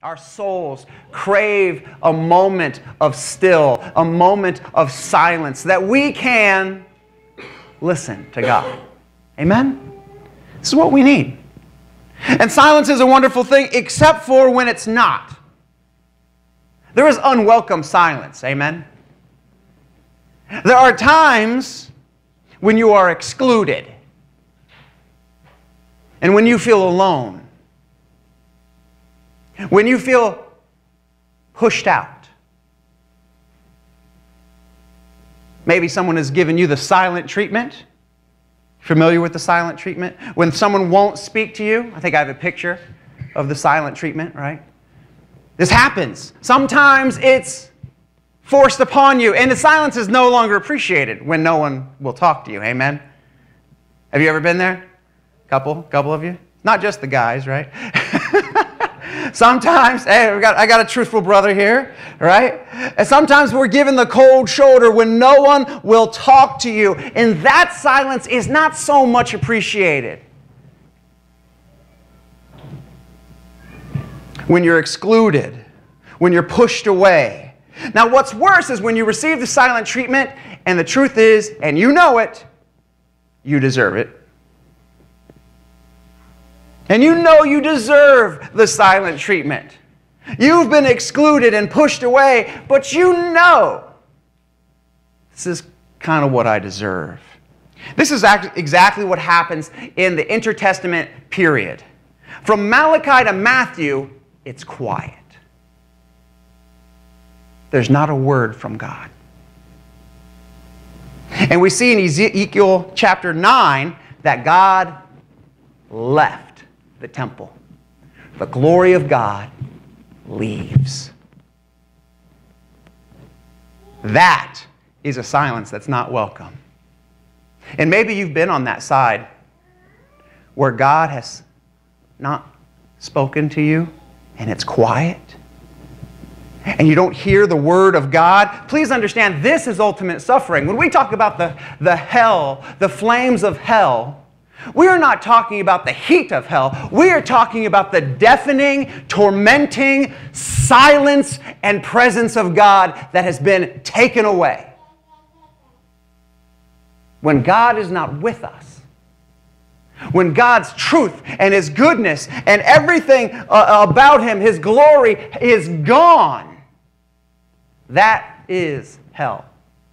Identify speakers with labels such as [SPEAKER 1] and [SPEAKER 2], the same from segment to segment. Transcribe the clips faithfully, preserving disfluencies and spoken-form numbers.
[SPEAKER 1] Our souls crave a moment of still, a moment of silence, that we can listen to God. Amen? This is what we need. And silence is a wonderful thing, except for when it's not. There is unwelcome silence. Amen? There are times when you are excluded and when you feel alone. When you feel pushed out. Maybe someone has given you the silent treatment. Familiar with the silent treatment? When someone won't speak to you. I think I have a picture of the silent treatment, right? This happens. Sometimes it's forced upon you, and the silence is no longer appreciated when no one will talk to you. Amen? Have you ever been there? Couple? Couple of you? Not just the guys, right? Sometimes, hey, we got, I got a truthful brother here, right? And sometimes we're given the cold shoulder when no one will talk to you. And that silence is not so much appreciated. When you're excluded, when you're pushed away. Now, what's worse is when you receive the silent treatment, and the truth is, and you know it, you deserve it. And you know you deserve the silent treatment. You've been excluded and pushed away, but you know this is kind of what I deserve. This is exactly what happens in the intertestament period. From Malachi to Matthew, it's quiet. There's not a word from God. And we see in Ezekiel chapter nine that God left the temple. The glory of God leaves. That is a silence that's not welcome. And maybe you've been on that side where God has not spoken to you and it's quiet and you don't hear the word of God. Please understand, this is ultimate suffering. When we talk about the, the hell, the flames of hell, we are not talking about the heat of hell. We are talking about the deafening, tormenting silence and presence of God that has been taken away. When God is not with us, when God's truth and His goodness and everything uh, about Him, His glory is gone, that is hell.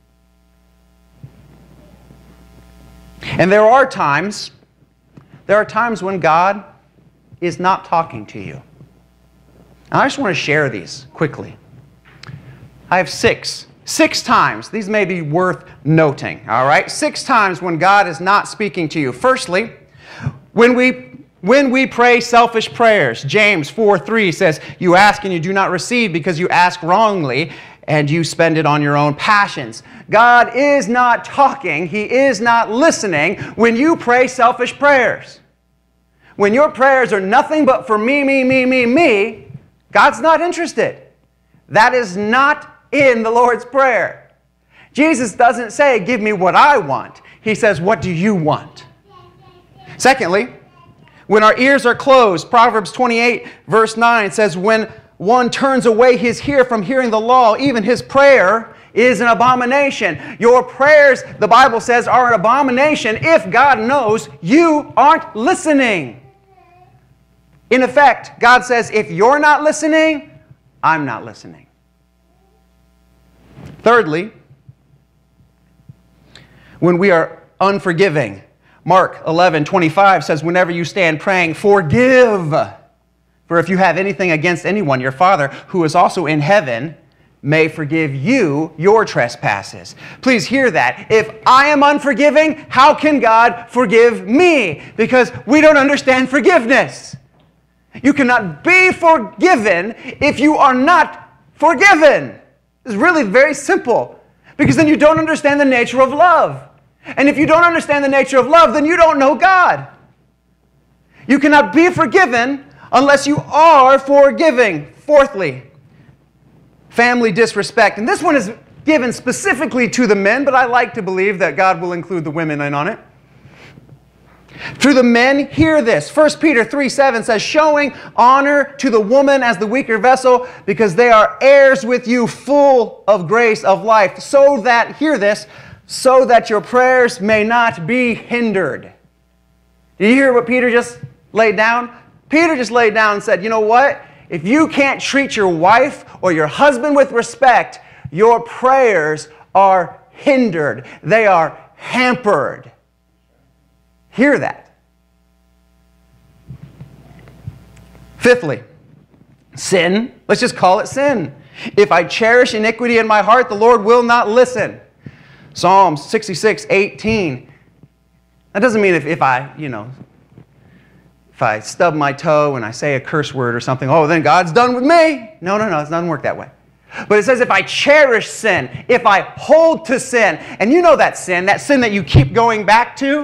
[SPEAKER 1] And there are times, there are times when God is not talking to you. And I just want to share these quickly. I have six. Six times. These may be worth noting, all right? Six times when God is not speaking to you. Firstly, when we, when we pray selfish prayers. James four three says, "You ask and you do not receive because you ask wrongly, and you spend it on your own passions." God is not talking. He is not listening when you pray selfish prayers. When your prayers are nothing but for me, me, me, me, me, God's not interested. That is not in the Lord's Prayer. Jesus doesn't say, "Give me what I want." He says, "What do you want?" Secondly, when our ears are closed, Proverbs twenty-eight verse nine says, "When one turns away his ear from hearing the law, even his prayer is an abomination." Your prayers, the Bible says, are an abomination if God knows you aren't listening. In effect, God says, if you're not listening, I'm not listening. Thirdly, when we are unforgiving, Mark eleven twenty-five says, "Whenever you stand praying, forgive. For if you have anything against anyone, your Father, who is also in heaven, may forgive you your trespasses." Please hear that. If I am unforgiving, how can God forgive me? Because we don't understand forgiveness. You cannot be forgiven if you are not forgiven. It's really very simple. Because then you don't understand the nature of love. And if you don't understand the nature of love, then you don't know God. You cannot be forgiven unless you are forgiving. Fourthly, family disrespect. And this one is given specifically to the men, but I like to believe that God will include the women in on it. To the men, hear this. First Peter three seven says, showing honor to the woman as the weaker vessel, because they are heirs with you, full of grace of life, so that, hear this, so that your prayers may not be hindered. Did you hear what Peter just laid down? Peter just laid down and said, you know what? If you can't treat your wife or your husband with respect, your prayers are hindered. They are hampered. Hear that. Fifthly, sin. Let's just call it sin. If I cherish iniquity in my heart, the Lord will not listen. Psalm sixty-six eighteen. That doesn't mean if, if I, you know, if I stub my toe and I say a curse word or something, oh, then God's done with me. No, no, no, it doesn't work that way. But it says if I cherish sin, if I hold to sin, and you know that sin, that sin that you keep going back to,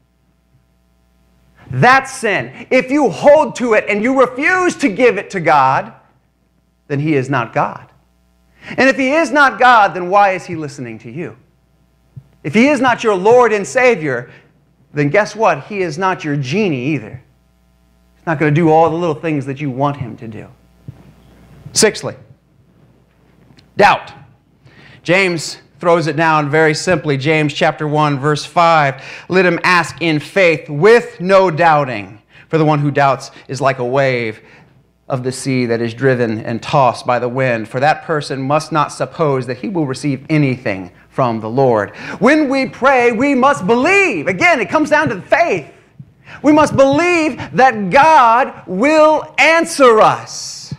[SPEAKER 1] that's sin. If you hold to it and you refuse to give it to God, then He is not God. And if He is not God, then why is He listening to you? If He is not your Lord and Savior, then guess what? He is not your genie either. He's not going to do all the little things that you want Him to do. Sixthly, doubt. James throws it down very simply. James chapter one, verse five. Let him ask in faith with no doubting. For the one who doubts is like a wave of the sea that is driven and tossed by the wind. For that person must not suppose that he will receive anything from the Lord. When we pray, we must believe. Again, it comes down to faith. We must believe that God will answer us,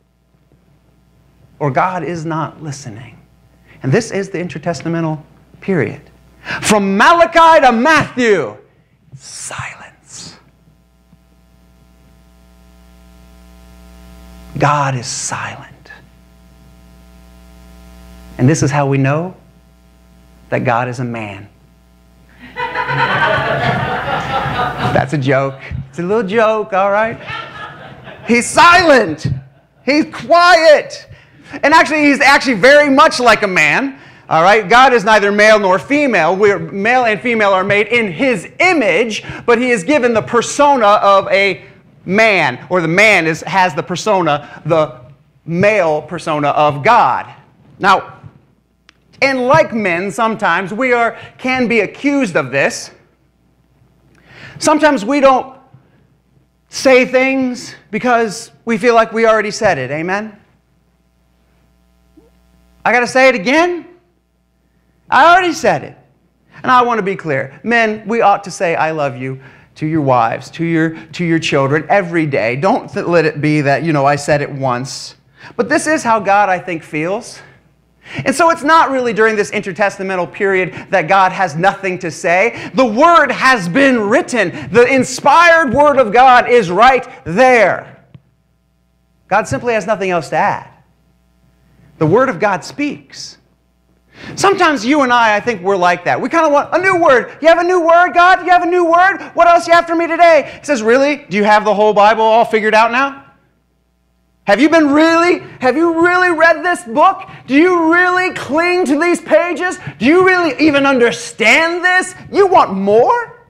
[SPEAKER 1] or God is not listening. And this is the intertestamental period. From Malachi to Matthew, silence. God is silent. And this is how we know that God is a man. That's a joke. It's a little joke, all right? He's silent. He's quiet. And actually, he's actually very much like a man. All right? God is neither male nor female. We're, male and female are made in His image, but He is given the persona of a man, or the man is, has the persona, the male persona of God. Now, and like men, sometimes we are can be accused of this. Sometimes we don't say things because we feel like we already said it. Amen? I got to say it again? I already said it. And I want to be clear. Men, we ought to say, I love you to your wives, to your, to your children every day. Don't let it be that, you know, I said it once. But this is how God, I think, feels. And so it's not really during this intertestamental period that God has nothing to say. The Word has been written. The inspired Word of God is right there. God simply has nothing else to add. The Word of God speaks. Sometimes you and I, I think we're like that. We kind of want a new word. You have a new word, God? You have a new word? What else you have for me today? He says, really? Do you have the whole Bible all figured out now? Have you been really, have you really read this book? Do you really cling to these pages? Do you really even understand this? You want more?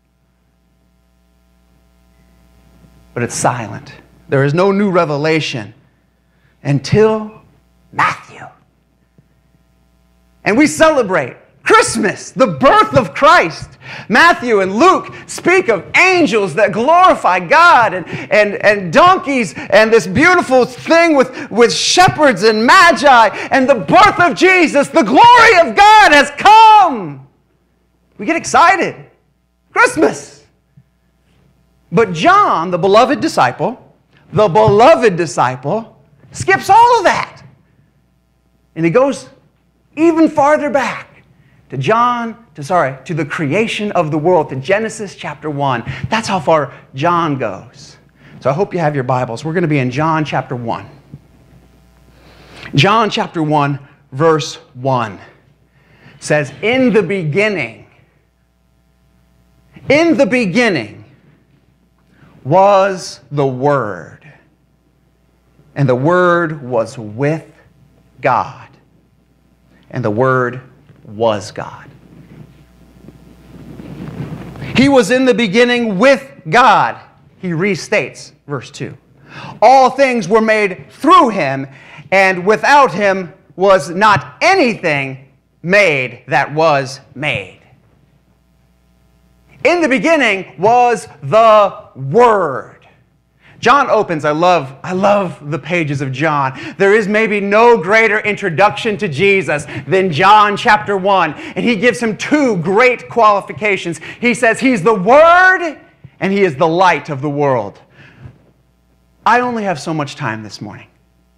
[SPEAKER 1] But it's silent. There is no new revelation until Matthew. And we celebrate Christmas, the birth of Christ. Matthew and Luke speak of angels that glorify God, and, and, and donkeys, and this beautiful thing with, with shepherds and magi, and the birth of Jesus. The glory of God has come. We get excited. Christmas. But John, the beloved disciple, the beloved disciple, skips all of that. And he goes even farther back to John, to sorry, to the creation of the world, to Genesis chapter one. That's how far John goes. So I hope you have your Bibles. We're going to be in John chapter one. John chapter one, verse one says, in the beginning, in the beginning was the Word, and the Word was with God. And the Word was God. He was in the beginning with God. He restates verse two. All things were made through him, and without him was not anything made that was made. In the beginning was the Word. John opens, I love, I love the pages of John. There is maybe no greater introduction to Jesus than John chapter one. And he gives him two great qualifications. He says he's the Word and he is the light of the world. I only have so much time this morning.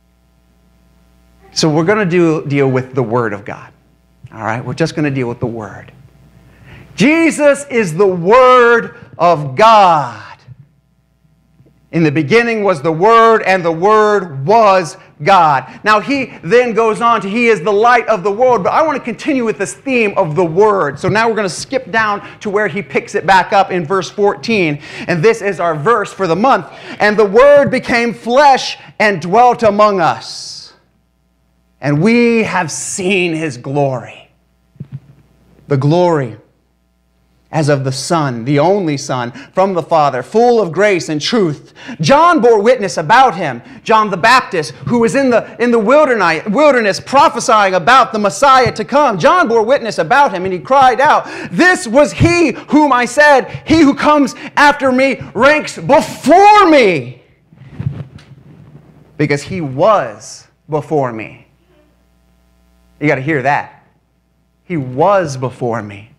[SPEAKER 1] So we're going to do, deal with the Word of God. All right? We're just going to deal with the Word. Jesus is the Word of God. In the beginning was the Word, and the Word was God. Now he then goes on to, he is the light of the world, but I want to continue with this theme of the Word. So now we're going to skip down to where he picks it back up in verse fourteen, and this is our verse for the month. And the Word became flesh and dwelt among us, and we have seen his glory. The glory as of the Son, the only Son, from the Father, full of grace and truth. John bore witness about him, John the Baptist, who was in the, in the wilderness, wilderness prophesying about the Messiah to come. John bore witness about him, and he cried out, "This was he whom I said, he who comes after me ranks before me, because he was before me." You got to hear that. He was before me.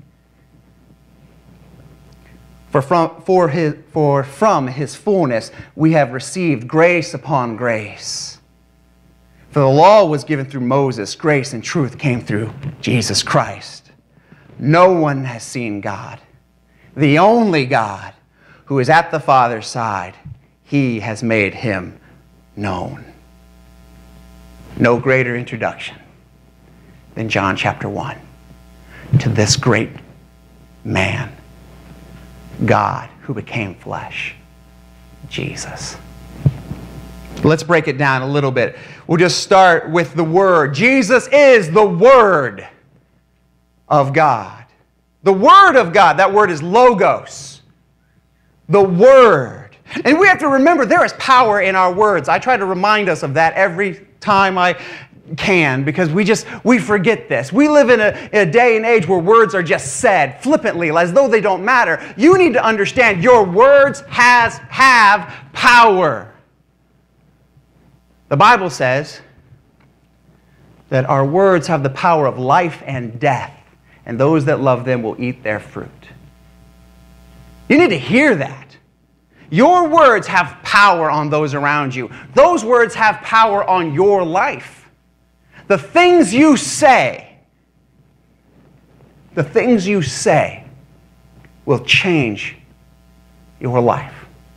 [SPEAKER 1] For from, for, his, for from his fullness we have received grace upon grace. For the law was given through Moses, grace and truth came through Jesus Christ. No one has seen God, the only God who is at the Father's side. He has made him known. No greater introduction than John chapter one to this great man, God who became flesh, Jesus. Let's break it down a little bit. We'll just start with the Word. Jesus is the Word of God. The Word of God. That word is logos. The Word. And we have to remember there is power in our words. I try to remind us of that every time I can, because we just, we forget this. We live in a, in a day and age where words are just said flippantly as though they don't matter. You need to understand your words has, have power. The Bible says that our words have the power of life and death, and those that love them will eat their fruit. You need to hear that. Your words have power on those around you. Those words have power on your life. The things you say, the things you say will change your life.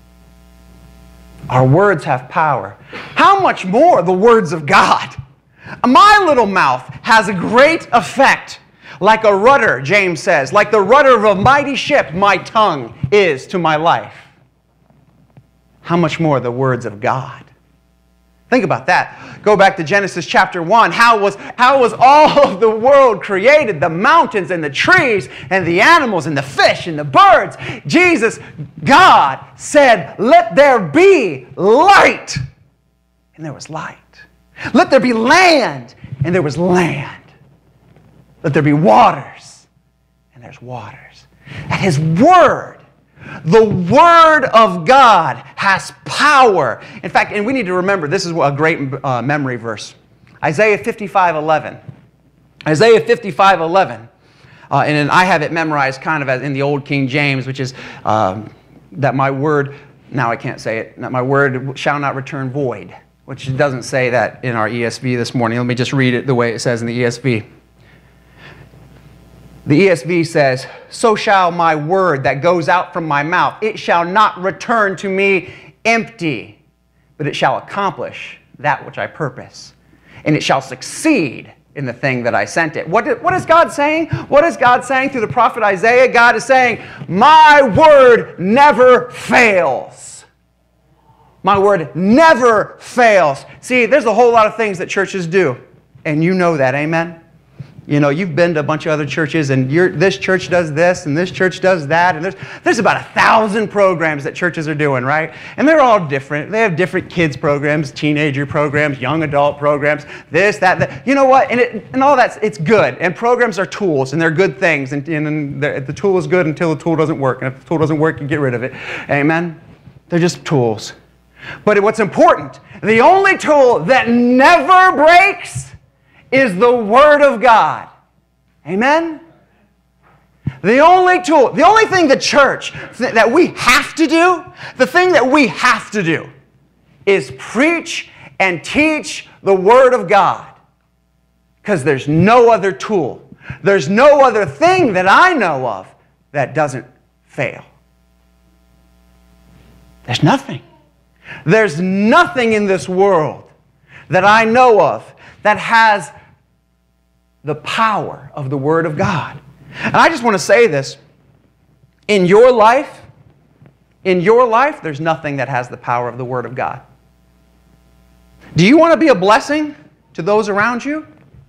[SPEAKER 1] Our words have power. How much more the words of God? My little mouth has a great effect. Like a rudder, James says, like the rudder of a mighty ship, my tongue is to my life. How much more the words of God? Think about that. Go back to Genesis chapter one. How was, how was all of the world created? The mountains and the trees and the animals and the fish and the birds. Jesus, God, said, "Let there be light." And there was light. "Let there be land." And there was land. "Let there be waters." And there's waters. And His Word, the Word of God, has power. In fact, and we need to remember, this is a great uh, memory verse. Isaiah fifty-five eleven. Isaiah fifty-five eleven. Uh, and I have it memorized kind of as in the old King James, which is um, that my word, now I can't say it, that my word shall not return void, which doesn't say that in our E S V this morning. Let me just read it the way it says in the E S V. The E S V says, "So shall my word that goes out from my mouth, it shall not return to me empty, but it shall accomplish that which I purpose, and it shall succeed in the thing that I sent it." What, did, what is God saying? What is God saying through the prophet Isaiah? God is saying, my word never fails. My word never fails. See, there's a whole lot of things that churches do, and you know that, amen? You know, you've been to a bunch of other churches, and you're, this church does this, and this church does that, and there's, there's about a thousand programs that churches are doing, right? And they're all different. They have different kids programs, teenager programs, young adult programs, this, that, that. You know what? And, it, and all that's, it's good. And programs are tools, and they're good things. And, and the tool is good until the tool doesn't work. And if the tool doesn't work, you get rid of it. Amen? They're just tools. But what's important, the only tool that never breaks is the Word of God. Amen? The only tool, the only thing the church th- that we have to do, the thing that we have to do is preach and teach the Word of God. Because there's no other tool. There's no other thing that I know of that doesn't fail. There's nothing. There's nothing in this world that I know of that has the power of the Word of God. And I just want to say this. In your life, in your life, there's nothing that has the power of the Word of God. Do you want to be a blessing to those around you?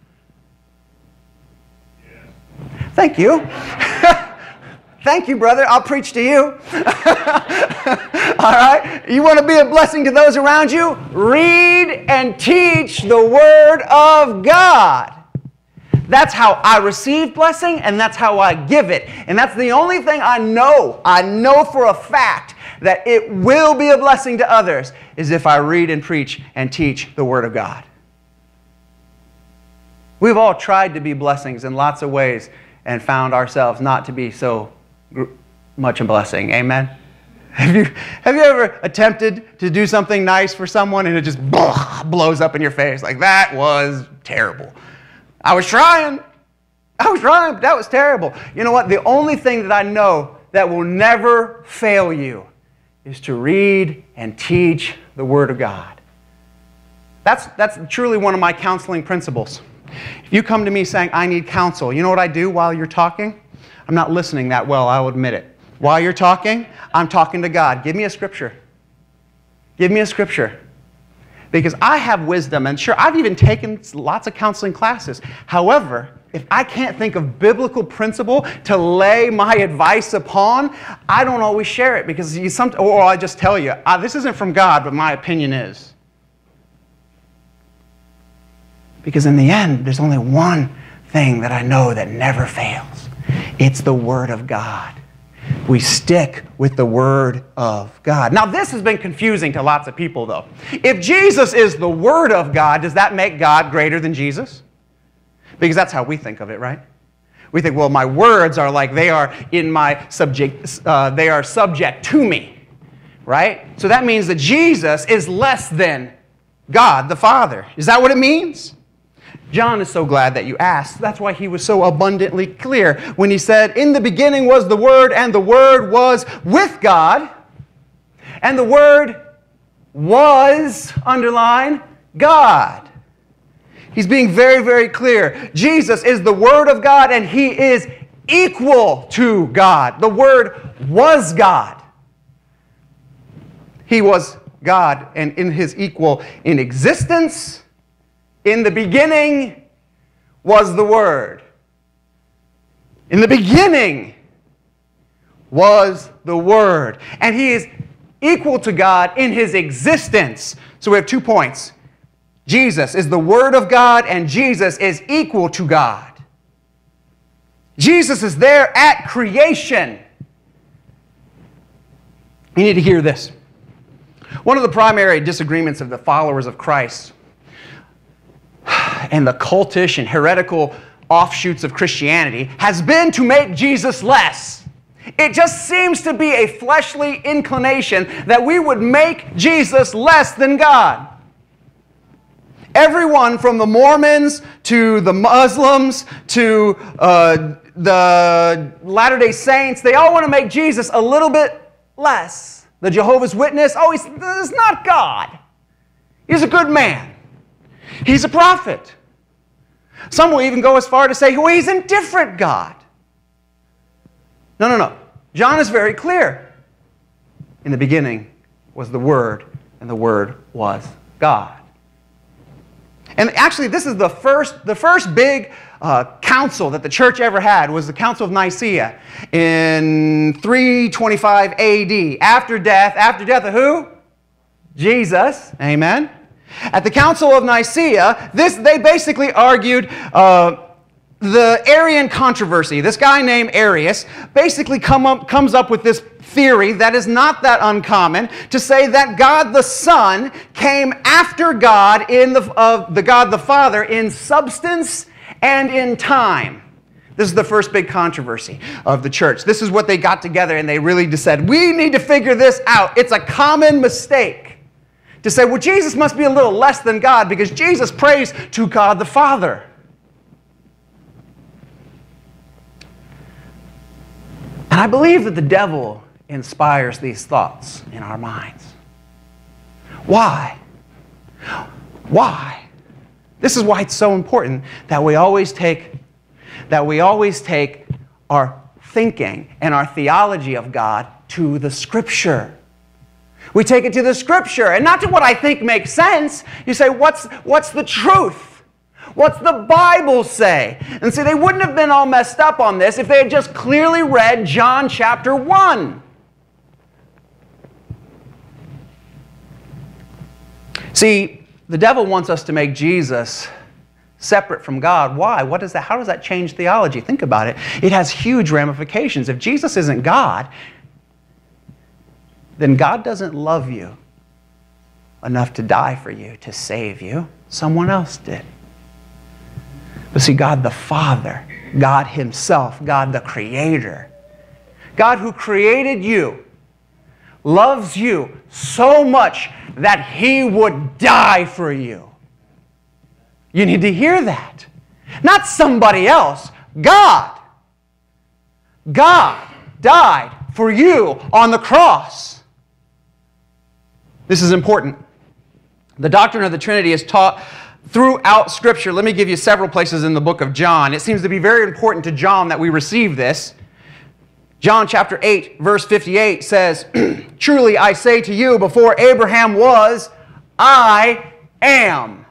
[SPEAKER 1] Yeah. Thank you. Thank you, brother. I'll preach to you. All right? You want to be a blessing to those around you? Read and teach the Word of God. That's how I receive blessing, and that's how I give it. And that's the only thing I know. I know for a fact that it will be a blessing to others is if I read and preach and teach the Word of God. We've all tried to be blessings in lots of ways and found ourselves not to be so much a blessing. Amen? Have you, have you ever attempted to do something nice for someone and it just blows up in your face? Like, that was terrible. I was trying. I was trying, but that was terrible. You know what? The only thing that I know that will never fail you is to read and teach the Word of God. That's, that's truly one of my counseling principles. If you come to me saying, I need counsel, you know what I do while you're talking? I'm not listening that well, I'll admit it. While you're talking, I'm talking to God. Give me a scripture. Give me a scripture. Because I have wisdom, and sure, I've even taken lots of counseling classes. However, if I can't think of biblical principle to lay my advice upon, I don't always share it because you some, or I just tell you, ah, this isn't from God, but my opinion is. Because in the end, there's only one thing that I know that never fails. It's the Word of God. We stick with the Word of God. Now, this has been confusing to lots of people, though. If Jesus is the Word of God, does that make God greater than Jesus? Because that's how we think of it, right? We think, well, my words are like they are in my subject, uh, they are subject to me, right? So that means that Jesus is less than God the Father. Is that what it means? John is so glad that you asked. That's why he was so abundantly clear when he said, in the beginning was the Word, and the Word was with God, and the Word was, underline, God. He's being very, very clear. Jesus is the Word of God, and He is equal to God. The Word was God. He was God, and in His equal in existence. In the beginning was the Word. In the beginning was the Word. And He is equal to God in His existence. So we have two points. Jesus is the Word of God, and Jesus is equal to God. Jesus is there at creation. You need to hear this. One of the primary disagreements of the followers of Christ and the cultish and heretical offshoots of Christianity has been to make Jesus less. It just seems to be a fleshly inclination that we would make Jesus less than God. Everyone from the Mormons to the Muslims to uh, the Latter-day Saints, they all want to make Jesus a little bit less. The Jehovah's Witness, oh, he's, he's not God. He's a good man. He's a prophet. Some will even go as far to say, well, he's a different God. No, no, no. John is very clear. In the beginning was the Word, and the Word was God. And actually, this is the first, the first big uh, council that the church ever had was the Council of Nicaea in three twenty-five A D. After death, after death of who? Jesus. Amen. At the Council of Nicaea, this, they basically argued uh, the Arian controversy. This guy named Arius basically come up, comes up with this theory that is not that uncommon to say that God the Son came after God in the, uh, the God the Father in substance and in time. This is the first big controversy of the church. This is what they got together and they really just said, we need to figure this out. It's a common mistake to say, well, Jesus must be a little less than God because Jesus prays to God the Father. And I believe that the devil inspires these thoughts in our minds. Why? Why? This is why it's so important that we always take, that we always take our thinking and our theology of God to the Scripture. We take it to the Scripture, and not to what I think makes sense. You say, what's, what's the truth? What's the Bible say? And see, they wouldn't have been all messed up on this if they had just clearly read John chapter one. See, the devil wants us to make Jesus separate from God. Why? What is that? How does that change theology? Think about it. It has huge ramifications. If Jesus isn't God, then God doesn't love you enough to die for you, to save you. Someone else did. But see, God the Father, God Himself, God the Creator, God who created you, loves you so much that He would die for you. You need to hear that. Not somebody else. God. God died for you on the cross. This is important. The doctrine of the Trinity is taught throughout Scripture. Let me give you several places in the book of John. It seems to be very important to John that we receive this. John chapter eight, verse fifty-eight says, truly I say to you, before Abraham was, I am.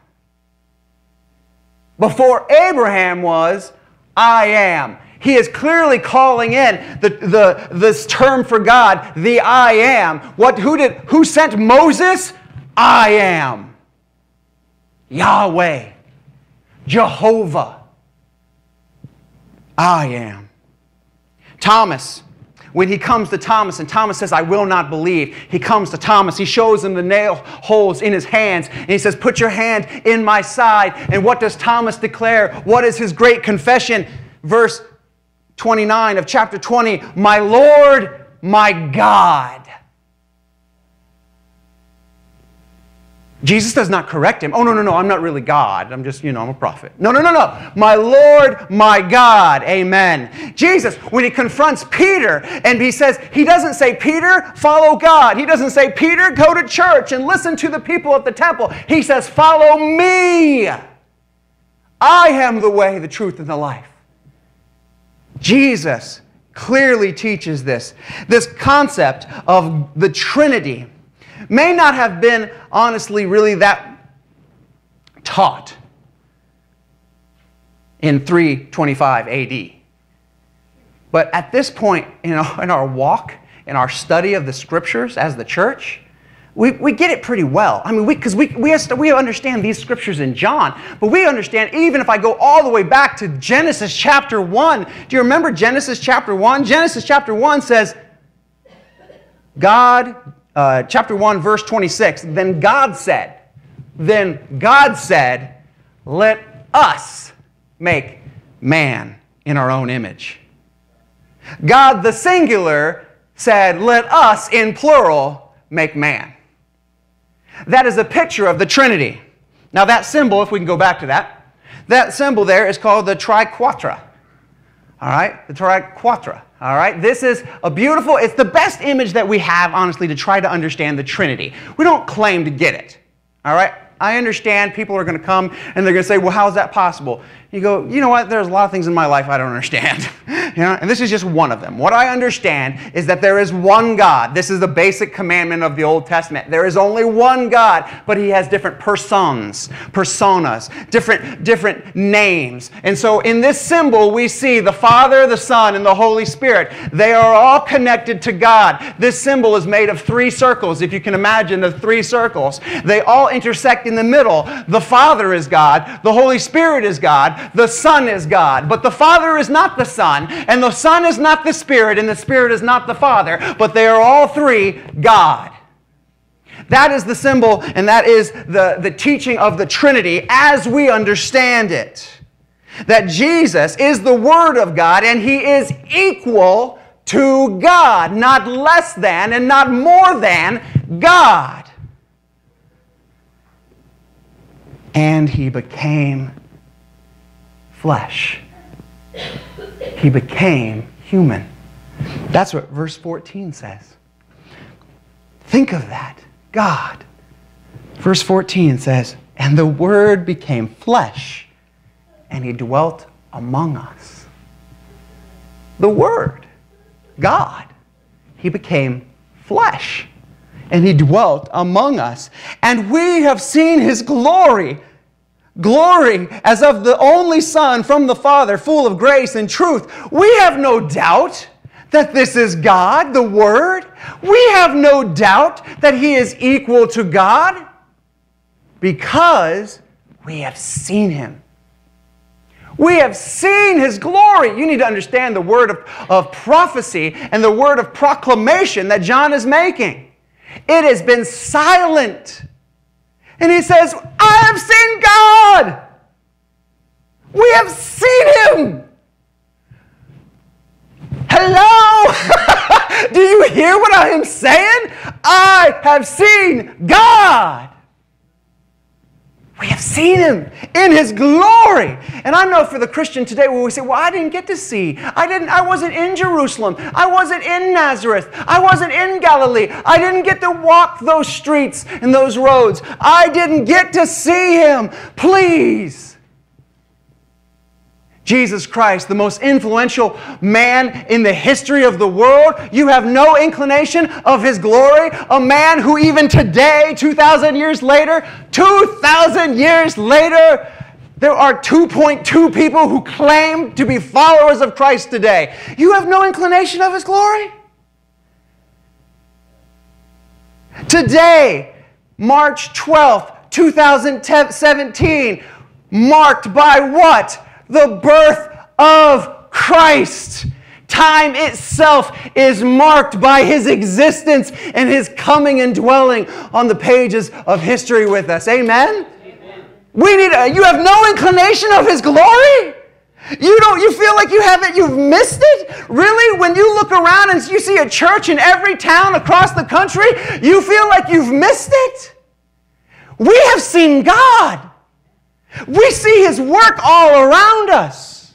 [SPEAKER 1] Before Abraham was, I am. He is clearly calling in the, the, this term for God, the I am. What, who, did, who sent Moses? I am. Yahweh. Jehovah. I am. Thomas, when he comes to Thomas and Thomas says, I will not believe, he comes to Thomas, he shows him the nail holes in his hands, and he says, put your hand in my side. And what does Thomas declare? What is his great confession? Verse twenty-nine of chapter twenty, my Lord, my God. Jesus does not correct him. Oh, no, no, no, I'm not really God. I'm just, you know, I'm a prophet. No, no, no, no. My Lord, my God. Amen. Jesus, when he confronts Peter and he says, he doesn't say, Peter, follow God. He doesn't say, Peter, go to church and listen to the people at the temple. He says, follow me. I am the way, the truth, and the life. Jesus clearly teaches this. This concept of the Trinity may not have been, honestly, really that taught in three twenty-five A D. But at this point in our, in our walk, in our study of the Scriptures as the church, we, we get it pretty well. I mean, because we, we, we, we understand these Scriptures in John, but we understand even if I go all the way back to Genesis chapter one. Do you remember Genesis chapter one? Genesis chapter one says, God... Uh, chapter one, verse twenty-six, then God said, then God said, let us make man in our own image. God, the singular, said, let us, in plural, make man. That is a picture of the Trinity. Now that symbol, if we can go back to that, that symbol there is called the triquetra. All right, the triquetra. All right, this is a beautiful, it's the best image that we have, honestly, to try to understand the Trinity. We don't claim to get it. All right, I understand people are going to come and they're going to say, well, how is that possible? You go, you know what? There's a lot of things in my life I don't understand. You know, and this is just one of them. What I understand is that there is one God. This is the basic commandment of the Old Testament. There is only one God, but He has different persons, personas, different, different names. And so in this symbol, we see the Father, the Son, and the Holy Spirit. They are all connected to God. This symbol is made of three circles, if you can imagine the three circles. They all intersect in the middle. The Father is God. The Holy Spirit is God. The Son is God. But the Father is not the Son, and the Son is not the Spirit, and the Spirit is not the Father, but they are all three God. That is the symbol, and that is the, the teaching of the Trinity as we understand it. That Jesus is the Word of God, and He is equal to God, not less than and not more than God. And He became flesh. He became human. That's what verse fourteen says. Think of that. God. Verse fourteen says, and the Word became flesh, and He dwelt among us. The Word, God, He became flesh, and He dwelt among us. And we have seen His glory, glory as of the only Son from the Father, full of grace and truth. We have no doubt that this is God, the Word. We have no doubt that He is equal to God because we have seen Him. We have seen His glory. You need to understand the word of, of prophecy and the word of proclamation that John is making. It has been silent. And he says, I have seen God. We have seen Him. Hello? Do you hear what I am saying? I have seen God. We have seen Him in His glory. And I know for the Christian today where we say, well, I didn't get to see. I didn't, I wasn't in Jerusalem. I wasn't in Nazareth. I wasn't in Galilee. I didn't get to walk those streets and those roads. I didn't get to see Him. Please. Jesus Christ, the most influential man in the history of the world, you have no inclination of His glory. A man who even today, two thousand years later, two thousand years later, there are two point two people who claim to be followers of Christ today. You have no inclination of His glory? Today, March twelfth, two thousand seventeen, marked by what? The birth of Christ. Time itself is marked by His existence and His coming and dwelling on the pages of history with us. Amen? Amen. We need a, you have no inclination of His glory? You don't, you feel like you haven't, you've missed it? Really? When you look around and you see a church in every town across the country, you feel like you've missed it? We have seen God. We see His work all around us.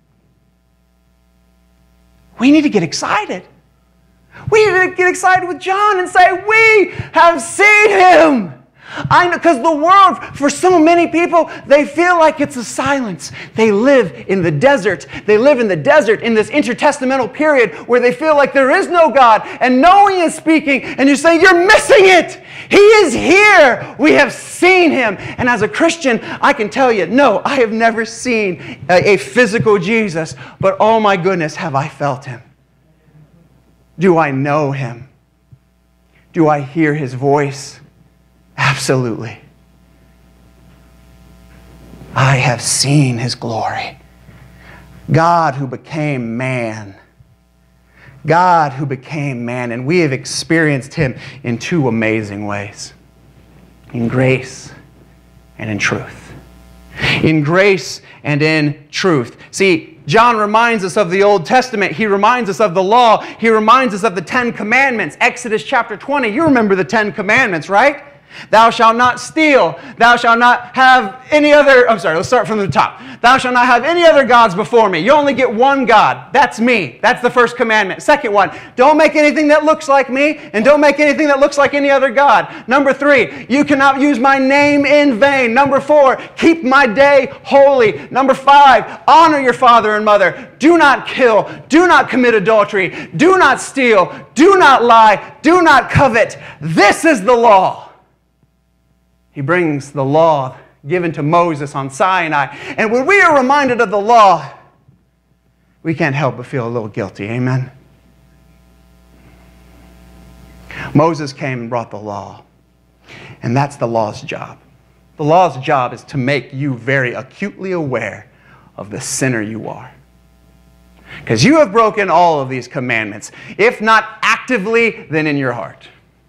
[SPEAKER 1] We need to get excited. We need to get excited with John and say, we have seen Him. I know, because the world, for so many people, they feel like it's a silence. They live in the desert. They live in the desert in this intertestamental period where they feel like there is no God and no one is speaking, and you say, you're missing it. He is here. We have seen Him. And as a Christian, I can tell you, no, I have never seen a, a physical Jesus, but oh my goodness, have I felt Him. Do I know Him? Do I hear His voice? Absolutely. I have seen His glory. God who became man. God who became man. And we have experienced Him in two amazing ways. In grace and in truth. In grace and in truth. See, John reminds us of the Old Testament. He reminds us of the law. He reminds us of the Ten Commandments. Exodus chapter twenty. You remember the Ten Commandments, right? Thou shalt not steal. Thou shalt not have any other, I'm sorry, let's start from the top. Thou shalt not have any other gods before me. You only get one God. That's me. That's the first commandment. Second one, don't make anything that looks like me, and don't make anything that looks like any other God. Number three, you cannot use my name in vain. Number four, keep my day holy. Number five, honor your father and mother. Do not kill. Do not commit adultery. Do not steal. Do not lie. Do not covet. This is the law. He brings the law given to Moses on Sinai. And when we are reminded of the law, we can't help but feel a little guilty. Amen? Moses came and brought the law. And that's the law's job. The law's job is to make you very acutely aware of the sinner you are. Because you have broken all of these commandments. If not actively, then in your heart.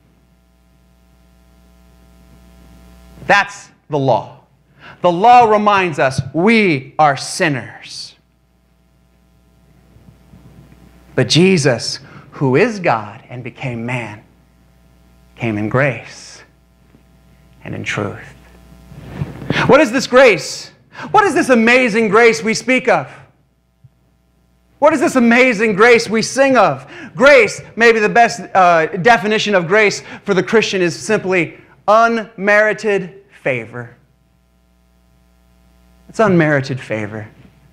[SPEAKER 1] That's the law. The law reminds us we are sinners. But Jesus, who is God and became man, came in grace and in truth. What is this grace? What is this amazing grace we speak of? What is this amazing grace we sing of? Grace, maybe the best uh, definition of grace for the Christian is simply unmerited favor. It's unmerited favor.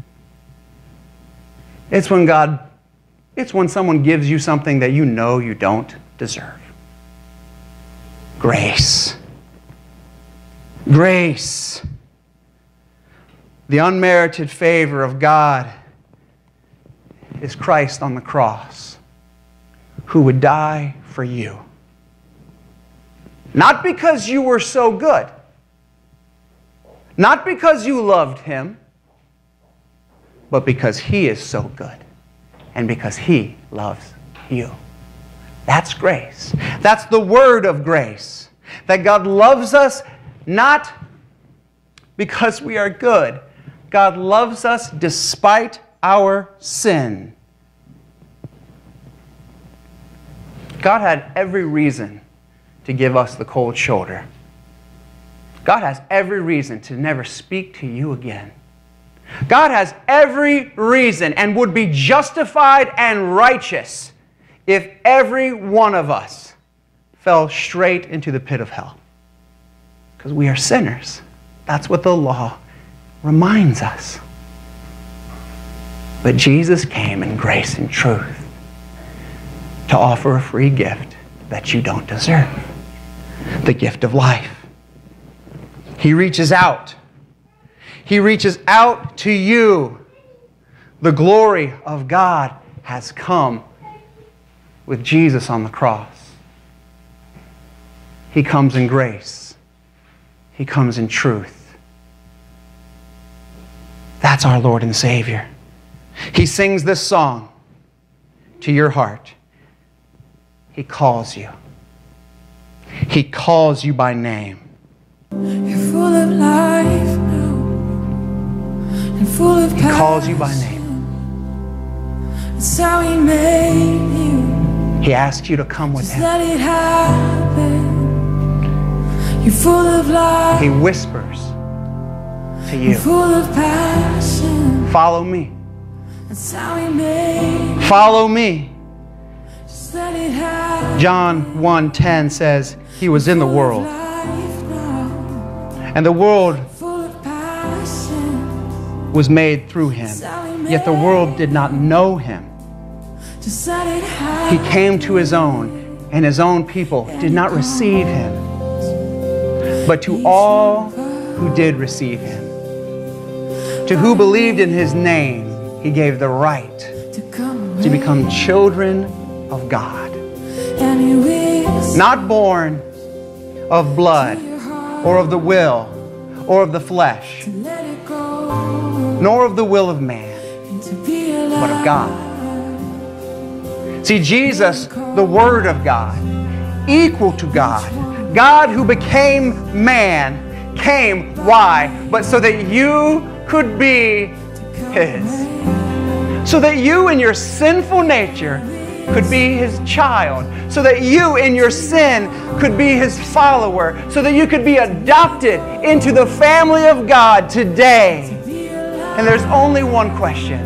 [SPEAKER 1] It's when God, it's when someone gives you something that you know you don't deserve. Grace. Grace. The unmerited favor of God is Christ on the cross, who would die for you. Not because you were so good. Not because you loved Him, but because He is so good and because He loves you. That's grace. That's the word of grace. That God loves us not because we are good. God loves us despite our sin. God had every reason to give us the cold shoulder. God has every reason to never speak to you again. God has every reason and would be justified and righteous if every one of us fell straight into the pit of hell. Because we are sinners. That's what the law reminds us. But Jesus came in grace and truth to offer a free gift that you don't deserve. The gift of life. He reaches out. He reaches out to you. The glory of God has come with Jesus on the cross. He comes in grace. He comes in truth. That's our Lord and Savior. He sings this song to your heart. He calls you. He calls you by name.
[SPEAKER 2] You're full of life now, and full of
[SPEAKER 1] He calls you by name.
[SPEAKER 2] That's how He made you.
[SPEAKER 1] He asks you to come with
[SPEAKER 2] Just
[SPEAKER 1] Him.
[SPEAKER 2] let it happen. You're full of life.
[SPEAKER 1] He whispers to you,
[SPEAKER 2] Full of passion.
[SPEAKER 1] follow me.
[SPEAKER 2] That's how He made you.
[SPEAKER 1] Follow me.
[SPEAKER 2] Just let it happen.
[SPEAKER 1] John one ten says, He was in the world,
[SPEAKER 2] Life now,
[SPEAKER 1] and the world
[SPEAKER 2] full of passion.
[SPEAKER 1] was made through Him. Yet the world did not know Him.
[SPEAKER 2] Just let it happen.
[SPEAKER 1] He came to His own, and His own people did not receive Him. But to all who did receive Him, to who believed in His name, He gave the right
[SPEAKER 2] to come
[SPEAKER 1] to become children of God.
[SPEAKER 2] and He will
[SPEAKER 1] Not born of blood,
[SPEAKER 2] your heart
[SPEAKER 1] or of the will, or of the flesh,
[SPEAKER 2] to let it go
[SPEAKER 1] nor of the will of man,
[SPEAKER 2] and to be alive.
[SPEAKER 1] but of God. See, Jesus, the Word of God, equal to God, God who became man, came, why? But so that you could be His. So that you in your sinful nature could be His child, so that you in your sin could be His follower, so that you could be adopted into the family of God today. And there's only one question.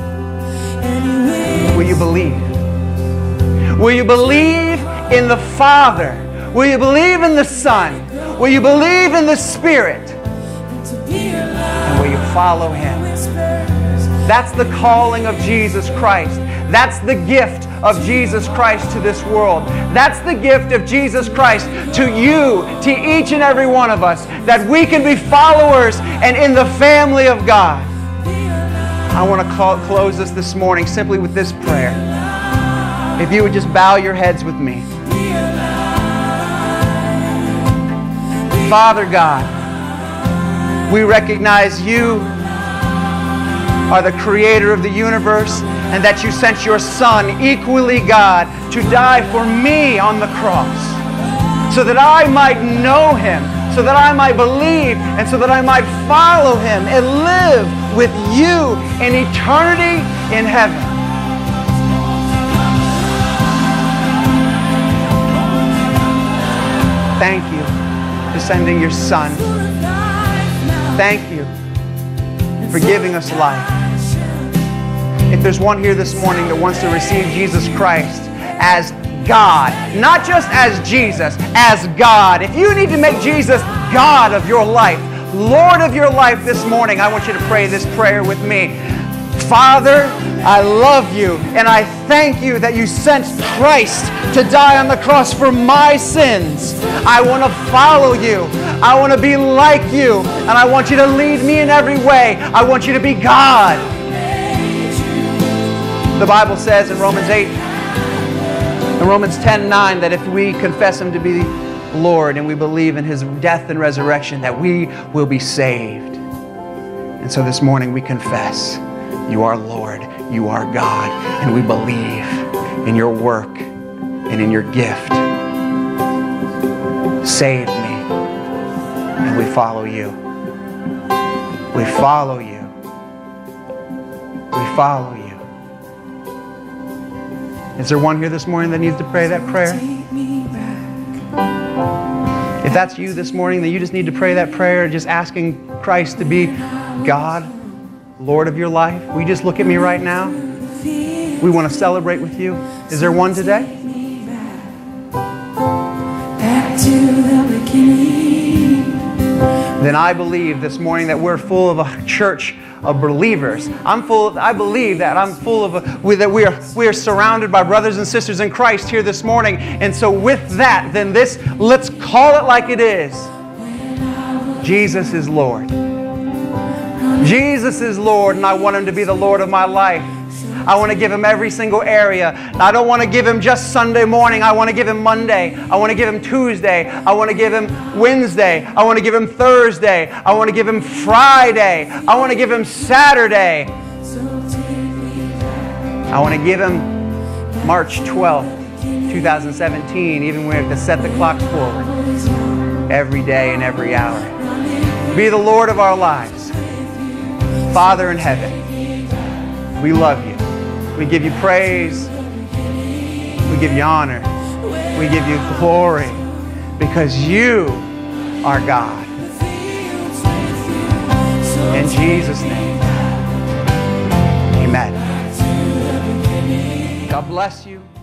[SPEAKER 1] Will you believe? Will you believe in the Father? Will you believe in the Son? Will you believe in the Spirit? And will you follow Him? That's the calling of Jesus Christ. That's the gift of Jesus Christ to this world. That's the gift of Jesus Christ to you, to each and every one of us, that we can be followers and in the family of God. I want to call, close this this morning simply with this prayer. If you would just bow your heads with me. Father God, we recognize You are the creator of the universe, and that You sent Your Son, equally God, to die for me on the cross, so that I might know Him, so that I might believe, and so that I might follow Him and live with You in eternity in heaven. Thank You for sending Your Son. Thank You for giving us life. If there's one here this morning that wants to receive Jesus Christ as God, not just as Jesus, as God. If you need to make Jesus God of your life, Lord of your life this morning, I want you to pray this prayer with me. Father, I love You, and I thank You that You sent Christ to die on the cross for my sins. I want to follow You. I want to be like You, and I want You to lead me in every way. I want You to be God. The Bible says in Romans eight, in Romans ten nine, that if we confess Him to be Lord and we believe in His death and resurrection, that we will be saved. And so this morning we confess, You are Lord, You are God, and we believe in Your work and in Your gift. Save me, and we follow You. We follow You. We follow You. Is there one here this morning that needs to pray that prayer? If that's you this morning, then you just need to pray that prayer, just asking Christ to be God, Lord of your life. Will you just look at me right now? We want to celebrate with you. Is there one today?
[SPEAKER 2] Back to the beginning.
[SPEAKER 1] Then I believe this morning that we're full of a church of believers. I'm full of, I believe that I'm full of a, that we are we are surrounded by brothers and sisters in Christ here this morning. And so with that, then this, let's call it like it is. Jesus is Lord. Jesus is Lord, and I want Him to be the Lord of my life. I want to give Him every single area. I don't want to give Him just Sunday morning. I want to give Him Monday. I want to give Him Tuesday. I want to give Him Wednesday. I want to give Him Thursday. I want to give Him Friday. I want to give Him Saturday. I want to give Him March twelfth, two thousand seventeen, even when we have to set the clocks forward. Every day and every hour. Be the Lord of our lives. Father in heaven, we love You. We give You praise. We give You honor. We give You glory because You are God. In Jesus' name, amen. God bless you.